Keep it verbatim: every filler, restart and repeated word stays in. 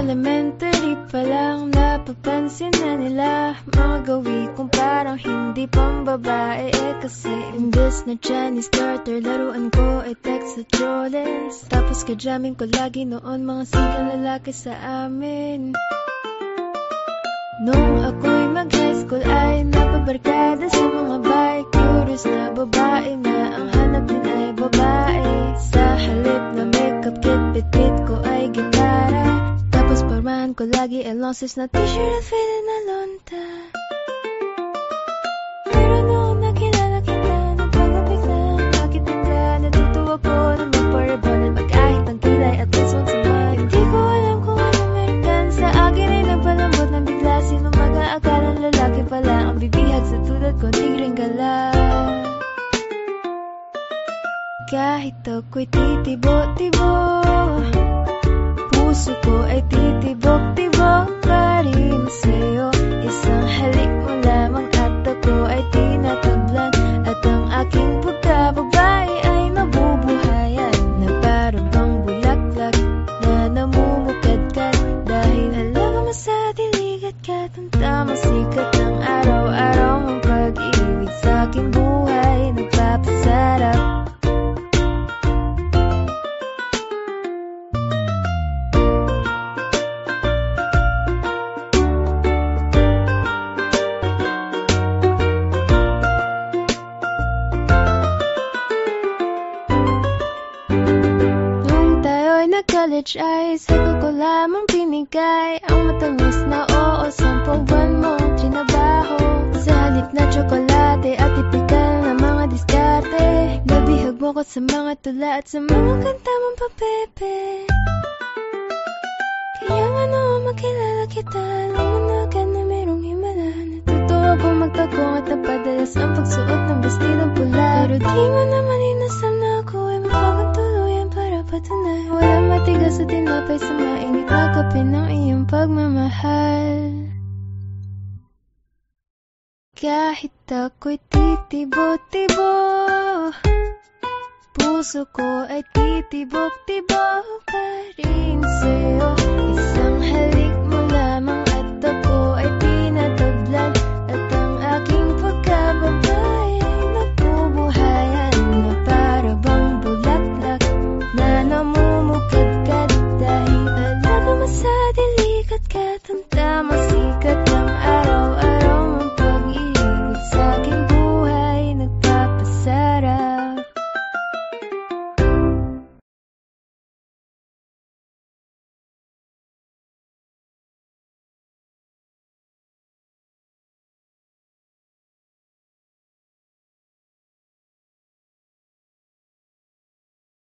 elementary pa lang, napapansin na nila mga gawi kong parang hindi pambabae. Eh kasi imbes na Chinese starter, laruan ko ay text sa Jolens. Tapos kajamin ko lagi noon mga sigang lalaki sa amin. Nung ako'y mag-high school ay napabarkada sa mga bike. Curious na babae na ang hanap din ay babae. Sa halip na makeup kit, bit-bit ko ay gitara. Tapos parmahan ko lagi ay long sleeves na t-shirt at faded na lonta. Pero noong nakilala kita, nagpagapik na bakit bigla natutuwa ko na magpa-rebond at mag-ahit ang kilay at least once a month. Hindi ko alam kung ano meron ka sa akin ay nagpalambot ng bigla. Sino mag-aakalang lalaki pala ang bibihag sa tulad ko, tigring gala. Kahit ako'y titibo-tibo, puso ko ay titibok-tibok pa rin sa'yo. Isang halik mo lamang at ako ay tinatablan. At ang aking pagkababae ay nabubuhayan na parang bang bulaklak na namumukadkad. Dahil halaga mo sa dilig at katantama, sikat ng araw-araw mong pag-ibig sa aking buhay nagpapasarap. College ay sa'yo ko lamang binigay ang matamis na oo, sampung buwan mong trinabaho. Sa halip na tsokolate at tipikal na mga diskarte, nabihag mo ko sa mga tula at sa mga kanta mong papepe. Kaya nga noong makilala kita, alam mo na agad na merong himala. Natutuwa kong magkagong at napadalas ang pagsuot ng bestidong pula. Pero di mo naman inasam na ako ay mapapagtuluyan para patunay. Walang matigas sa tinapay sa mainit na kape ng iyong pagmamahal. Kahit ako'y titibo-tibo, puso ko ay titibok-tibok pa rin sa'yo.